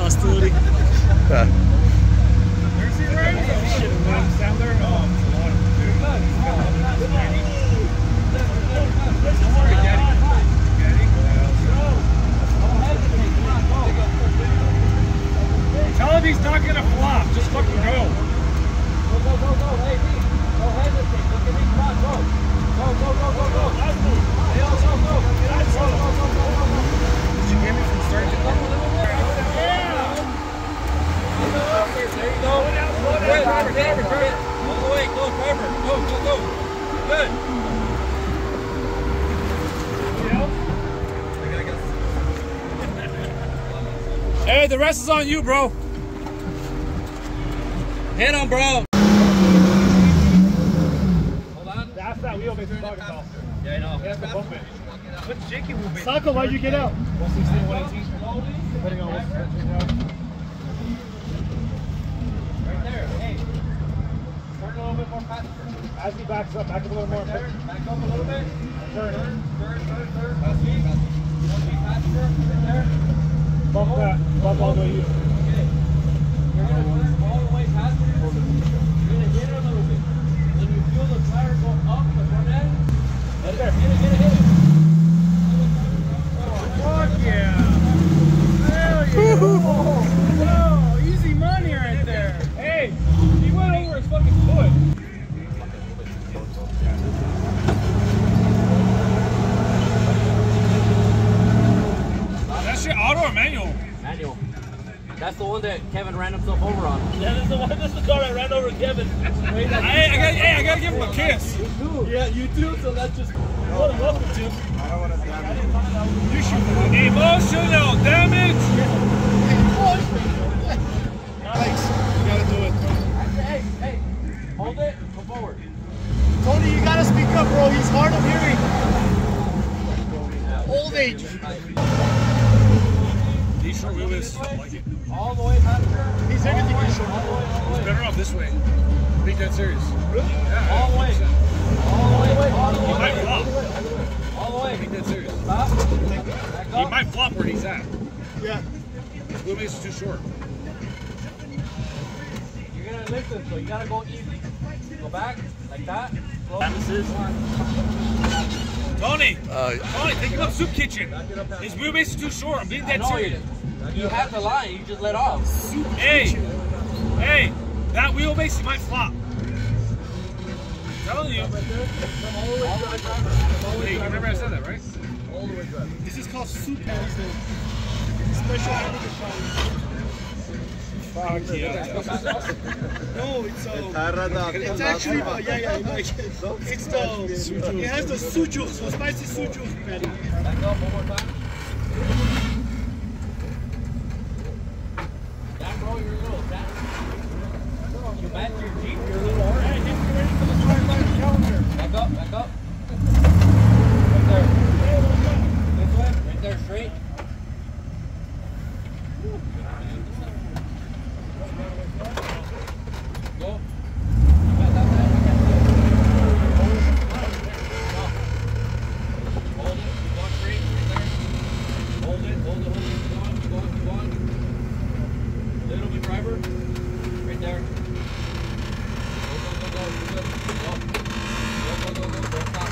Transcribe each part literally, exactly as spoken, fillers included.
hostility. Uh. Tell him he's not gonna flop. Just fucking go. Go, go, go, go. Hey, D. Go hesitate. Look at me. Come on, go. Go, go, go, go, go. Hey, go, go, go. Go, go, go, go, go. Did you get me from start to finish? Yeah. There you go. Slow down, driver, driver, driver. All the way. Go, driver. Go, go, go. Good. Hey, the rest is on you, bro. Hit him, bro. Hold on. That's that wheelbase we're talking about. Yeah, I know. That's the bump it. What's shaky wheelbase? Sako, why'd you get out? one sixteen, one eighteen. Depending on what's right there. Hey. Turn a little bit more faster. As he backs up, back up a little more. There. Back up a little bit. Turn. Turn, turn, turn, turn. One speed faster. Right there. Bump that. Bump all the way you. Okay. You're going to turn all the way past it. You're going to hit it a little bit. When you feel the tire go up the front end, let it hit it, hit it, hit it. Fuck yeah. Hell yeah. Whoa, easy money right there. Hey, he went over his fucking foot. That shit auto or manual? Manual. That's the one that Kevin ran himself over on. Yeah, that's the one. That's the car I ran over Kevin. Wait, I, I, got, hey, I gotta give him a kiss. You do. Yeah, you do. So that's just. What a welcome to. I don't want to damage. You should. Emotional damage. Nice. You gotta do it. Hey, hey, hold it. Go forward. Tony, you gotta speak up, bro. He's hard of hearing. Old age. These short wheelbase, like it. All the way past here. He's everything is short. It's better off this way. Be dead serious. Really? Yeah. All the way. All the way. All the way. He might flop. All the way. Be dead serious. Stop. He might flop where he's at. Yeah. His wheelbase is too short. You're gonna listen, so you gotta go easy. Go back like that. Tony, uh, Tony, think about Soup Kitchen. His wheelbase is too short. I'm being dead serious. You have to lie. You just let off. Soup hey, kitchen. Hey, that wheelbase you might flop. I'm telling you. Hey, you remember I said that, right? All the way drive. This is called Soup Kitchen. Special hamburger. Fuck yeah. No, it's uh, it's actually uh, yeah, yeah, like, it's the it has the sujuk, so spicy sujuk patty. Back up one more time. Down, bro, you're a little down. You back to your Jeep, you're a little hard. Hey, get ready for the start line calendar. Back up, back up. Right there. This way, right there, straight. Go. You got that side, you got that. Hold it, keep going straight, right there. Hold it, hold it, hold it, keep going, keep going, keep going. Little bit driver, right there. Go, go, go, go, go, go. Go, go, go, go, don't stop.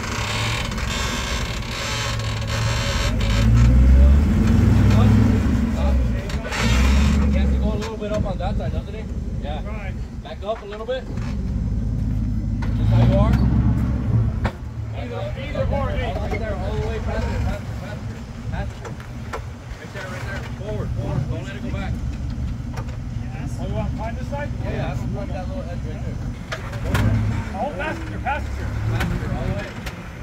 Stop. He has to go a little bit up on that side, doesn't he? Yeah. Right. Back up a little bit. Just how you are. Either, either or. Right there, all the way past it, past it, past it, past it. Right there, right there. Forward, forward. Don't let it go back. Yes. Oh, you want to climb this side? Yeah, yeah. That's climb that little edge right there. Oh, passenger, passenger. Passenger, all the way.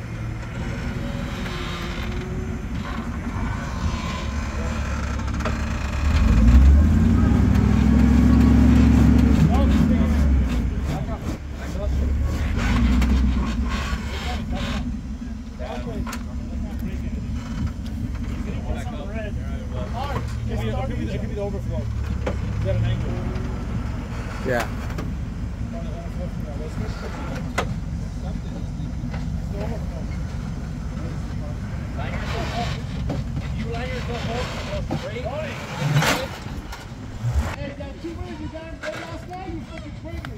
Overflow. Is that an angle? Yeah. Line yourself up. If you line yourself up straight, last night, you fucking crazy.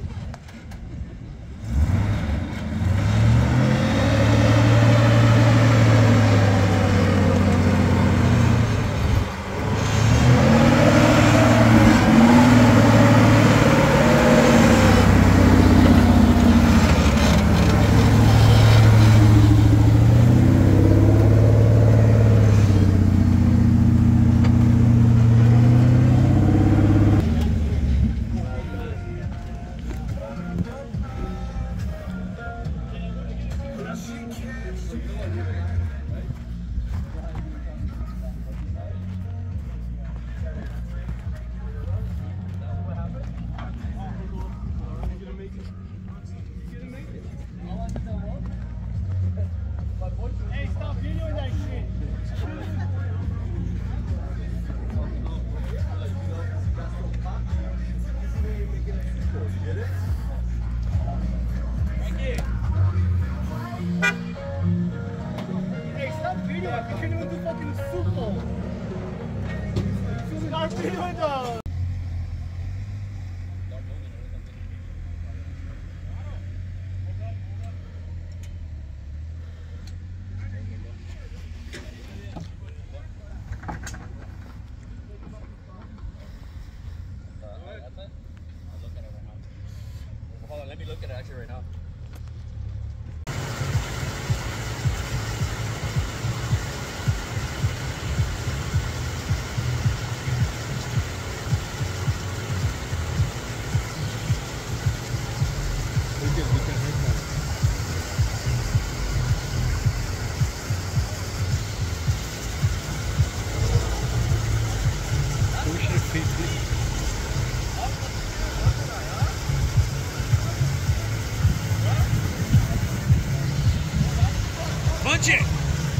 Let me look at it actually right now. Punch it!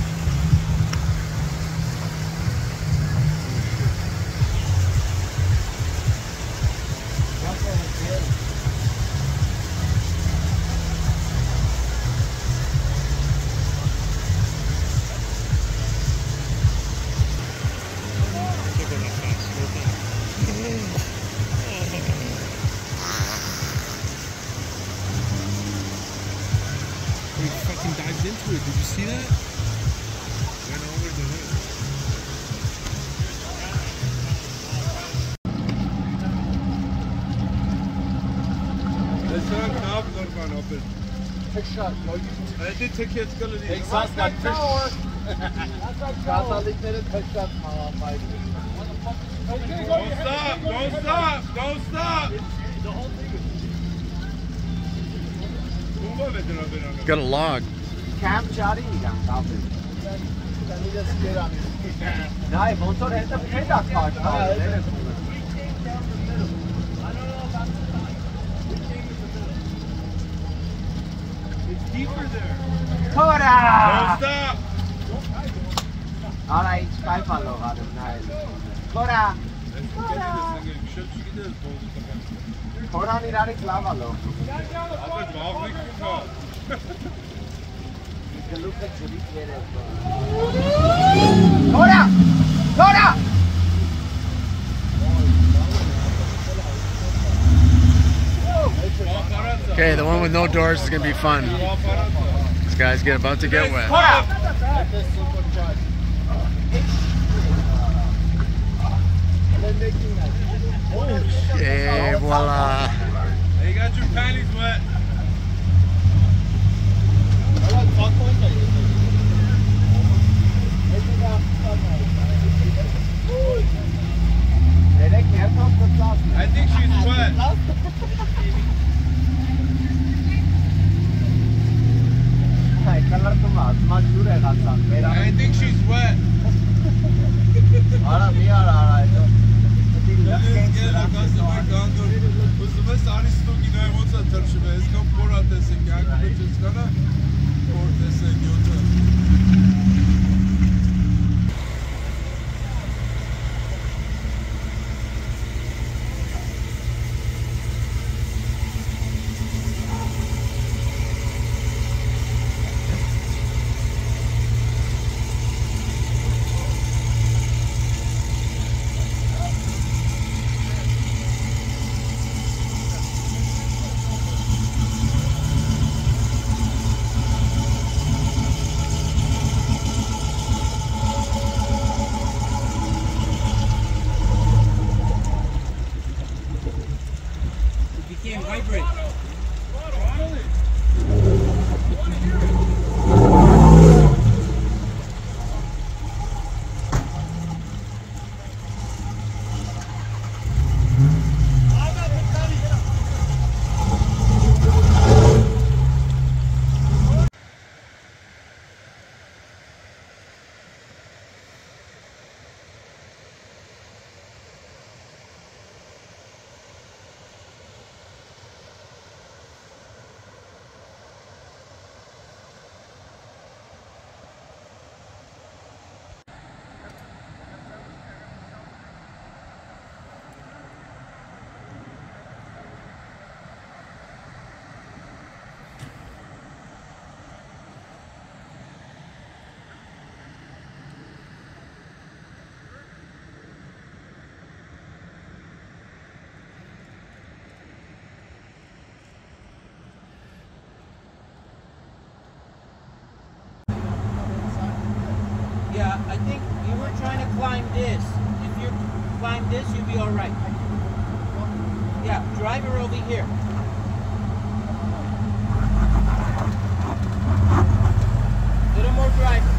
He fucking dives into it. Did you see that? Went over the hood. Det är en knapp där fan uppe. Take shot. Nej, det tycker jag skulle bli. Exakt, got fish. Prata lite med ett take shot. Don't stop! Don't stop! Don't stop! Got a log. Camp Charlie, you got it. Then we just get on it. No, if on top of the head, that's fine. It's deeper there. Kora! Don't stop! Alright, sky follow. Kora! Kora ni rari klava lo. Altijd behalve niks verhaal. Kora! Kora! Okay, the one with no doors is gonna be fun. This guy's get about to get wet. Okay, voila. You got your panties wet. I think she's wet. I think she's wet. Alright, alright. brake. Yeah, I think you were trying to climb this. If you climb this, you'll be all right. Yeah, drive her over here. Little more drive.